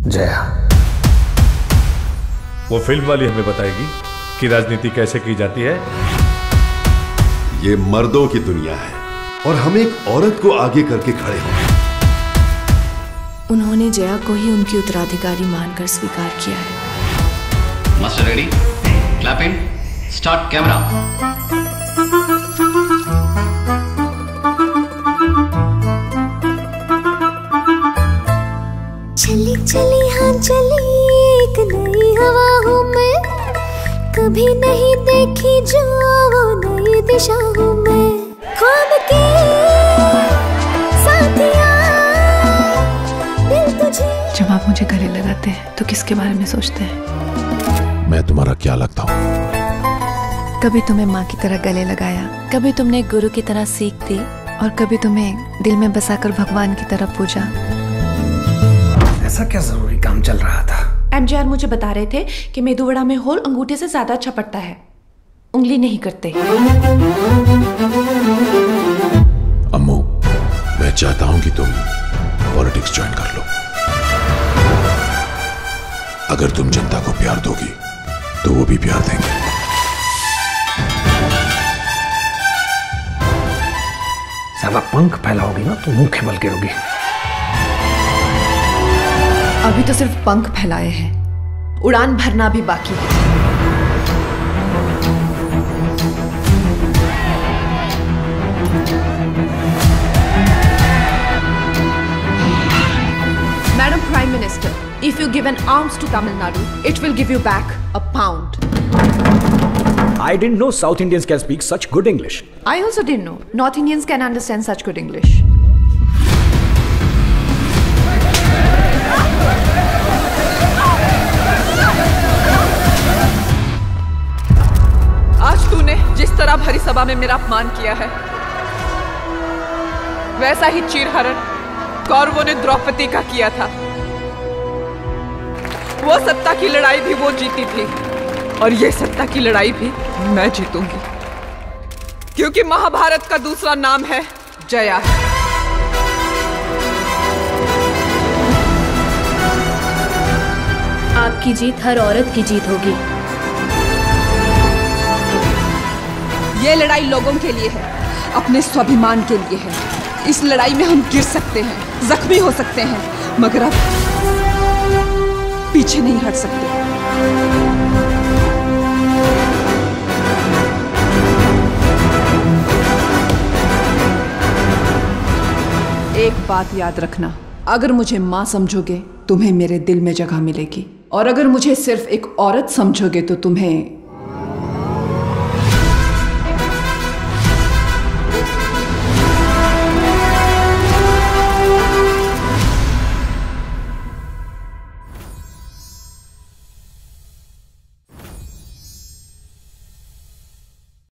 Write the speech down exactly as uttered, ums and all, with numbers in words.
जया, वो फिल्म वाली हमें बताएगी कि राजनीति कैसे की जाती है। ये मर्दों की दुनिया है और हम एक औरत को आगे करके खड़े हैं। उन्होंने जया को ही उनकी उत्तराधिकारी मानकर स्वीकार किया है। Master ready, clap in, start camera. चली चली हाँ चली एक नई हवा हूँ मैं, कभी नहीं देखी जो वो नई दिशा हूँ मैं। ख्वाब के साथिया दिल तुझे। जब आप मुझे गले लगाते हैं तो किसके बारे में सोचते हैं? मैं तुम्हारा क्या लगता हूँ? कभी तुम्हें माँ की तरह गले लगाया, कभी तुमने गुरु की तरह सीख दी और कभी तुम्हें दिल में बसाकर भगवान की तरह पूजा। ऐसा क्या जरूरी काम चल रहा था? एमजीआर मुझे बता रहे थे कि मेदू वड़ा में होल अंगूठे से ज्यादा अच्छा पड़ता है, उंगली नहीं करते। अम्मू, मैं चाहता हूं कि तुम पॉलिटिक्स ज्वाइन कर लो। अगर तुम जनता को प्यार दोगी तो वो भी प्यार देंगे। साला पंख फैलाओगी ना तो मुंह खेमल गिरोगी। अभी तो सिर्फ पंख फैलाए हैं, उड़ान भरना भी बाकी है। Madam Prime Minister, if you give an alms to Tamil Nadu, it will give you back a pound. I didn't know South Indians can speak such good English. I also didn't know North Indians can understand such good English. आज तूने जिस तरह भरी सभा में मेरा अपमान किया है, वैसा ही चीरहरण कौरवों ने द्रौपदी का किया था। वो सत्ता की लड़ाई भी वो जीती थी और ये सत्ता की लड़ाई भी मैं जीतूंगी, क्योंकि महाभारत का दूसरा नाम है जया। आपकी जीत हर औरत की जीत होगी। ये लड़ाई लोगों के लिए है, अपने स्वाभिमान के लिए है। इस लड़ाई में हम गिर सकते हैं, जख्मी हो सकते हैं, मगर अब पीछे नहीं हट सकते। एक बात याद रखना, अगर मुझे माँ समझोगे तुम्हें मेरे दिल में जगह मिलेगी, और अगर मुझे सिर्फ एक औरत समझोगे तो तुम्हें